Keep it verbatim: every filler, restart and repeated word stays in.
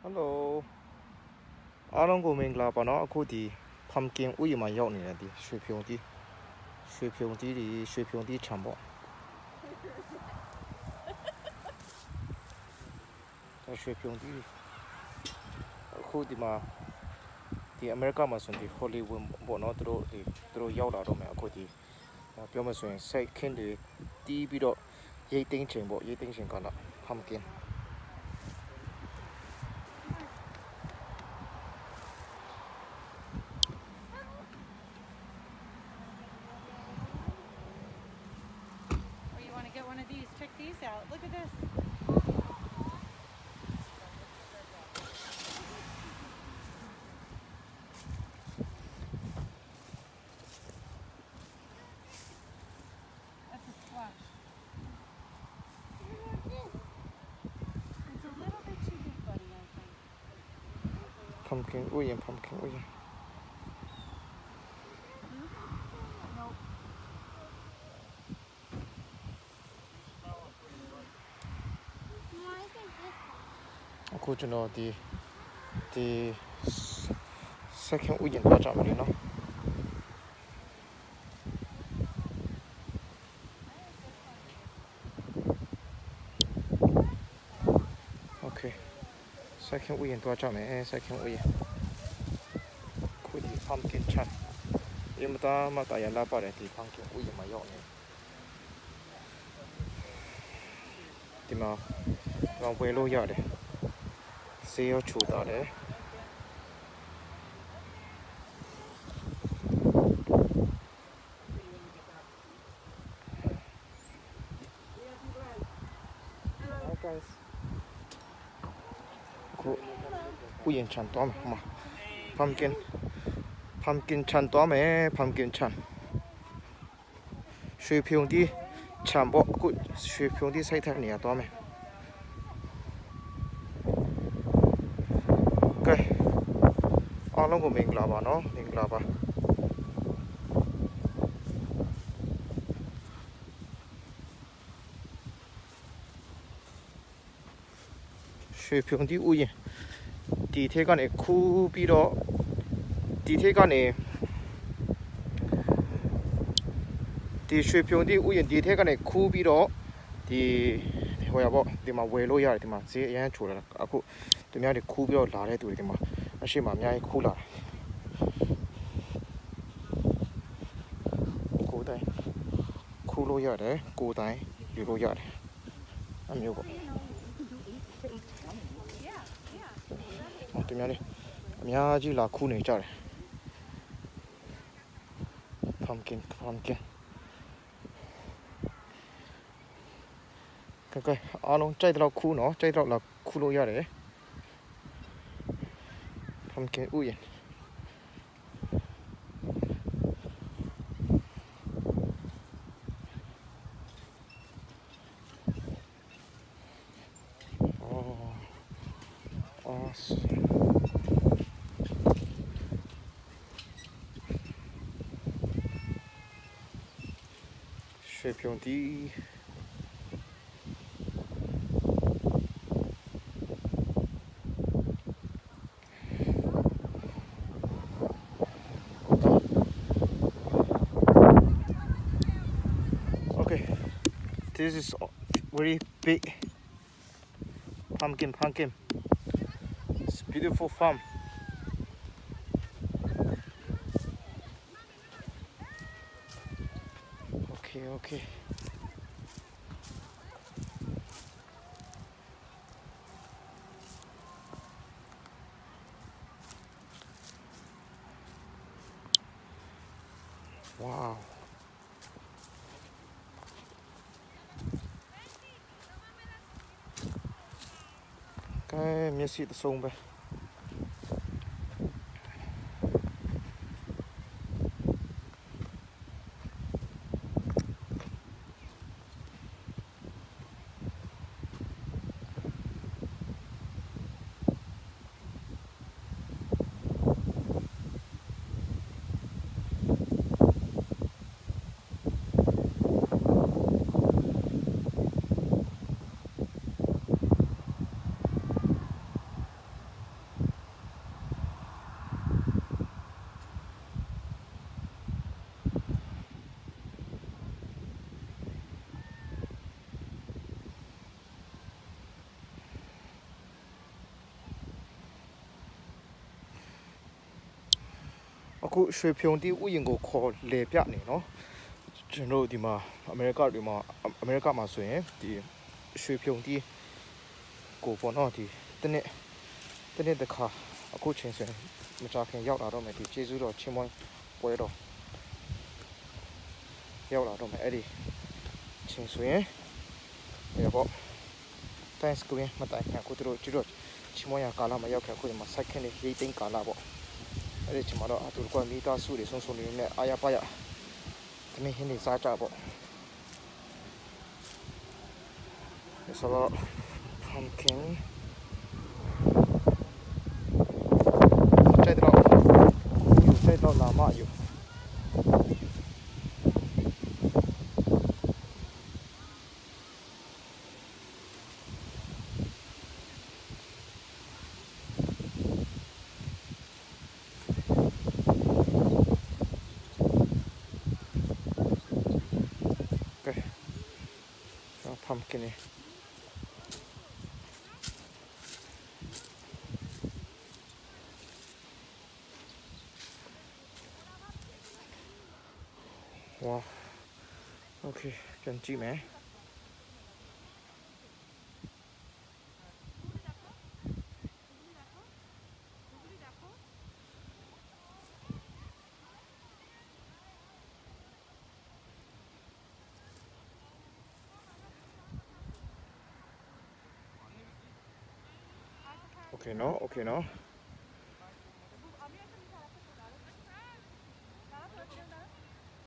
Hello အားလုံးကိုမင်္ဂလာပါနော်အခုဒီ pumpkin ဥယျာဉ်မှာရောက်နေတယ်ဒီရွှေဖြုံတီးရွှေဖြုံတီးဒီရွှေဖြုံတီးခြံပေါ့ဒါရွှေဖြုံတီးအခုဒီမှာဒီအမေရိကမှာဆိုရင်ဒီ Hollywood ပေါ့နော်သူတို့ဒီသူတို့ရောက်လာတော့မယ်အခုဒီပြောမှဆိုရင်စိတ်ခင်းတွေတီးပြီးတော့ရိတ်သိမ်းချိန်ပေါ့ရိတ်သိမ်းချိန်ကလာ pumpkin One of these. Check these out. Look at this. That's a squash. It's a little bit too big, buddy, I think. pumpkin ဥယျာဉ် pumpkin ဥယျာဉ် အခုကျွန်တော်ဒီဒီ second ဥယျာဉ်သွားကြမယ်လေနော် Okay second ဥယျာဉ်သွားကြမယ် second ဥယျာဉ်ခုဒီ pumpkin ချမ်းအမတာမတာရလာပါတယ်ဒီ pumpkin ဥယျာဉ်မှာရောက်နေဒီမှာတော့ဝယ်လို့ရတယ်ဆေးရောချိုတာတယ်ခုဥယျာဉ်ချမ်းတော့မှာ pumpkin pumpkin ချမ်းတော့မယ် pumpkin ချမ်းရွှေဖြုံတီးချမ်းပေါ့အခုရွှေဖြုံတီးစိုက်တဲ့နေရာတော့မယ်ကဲအားလုံးကိုမင်္ဂလာပါနော်မင်္ဂလာပါရွှေဖြုံတီးဥယျာဉ်ဒီထက်ကနေခူးပြီးတော့ဒီထက်ကနေဒီရွှေဖြုံတီးဥယျာဉ်ဒီထက်ကနေခူးပြီးတော့ဒီဟိုရပေါ့ဒီမှာဝယ်လို့ရတယ်ဒီမှာဈေးအရန်ချိုလာအခုသူများတွေခူးပြီးတော့လာတဲ့သူတွေဒီမှာအရှိမအများကြီးခူးလာတယ်ကိုယ်တိုင်ခူးလို့ရတယ်ကိုယ်တိုင်ယူလို့ရတယ်အမျိုးပေါ့သူများတွေအများကြီးလာခူးနေကြတယ် pumpkin pumpkin ကဲအားလုံးကြိုက်တော့ခူးနော်ကြိုက်တော့လာခူးလို့ရတယ် pumpkin ဥယျာဉ်အော်ရွှေဖြုံတီးThis is very big pumpkin pumpkin. It's beautiful farm. Okay, okay. Wow. Cái miếng xịt sông về အခုရွှေဖြုံတီးဥယျာဉ်ကိုခေါ်လေပြနေနော်ကျွန်တော်ဒီမှာအမေရိကဒီမှာအမေရိကမှာဆိုရင်ဒီရွှေဖြုံတီးကိုပေါ့နော်ဒီတနေ့တနေ့တစ်ခါအခုချိန်ဆိုရင်မကြခင်ရောက်လာတော့မယ်ဒီကျေးဇူးတော်ချင်းမွန်းပွဲတော်ရောက်လာတော့မယ်အဲ့ဒီချိန်ဆိုရင်ရပေါ့ Thanksgiving မတိုင်ခင်အခုတို့ကျတော့ချင်းမွန်းရကာလာမှာရောက်ခဲ့အခုဒီမှာ second ရေးသိမ်းကာလာပေါ့အဲ့ဒီချိန်မှာတော့အတူတကွမိသားစုတွေဆုံးဆုံးနေနဲ့အာရပါရဒီနေ့ဟင်းနေစားကြပေါ့ There's a lot of pumpkin ใจเราอยู่ใจเราลามะอยู่pumpkin นี่ว้าวโอเคပြန်ကြည့်မယ်โอเคเนาะโอเคเนาะ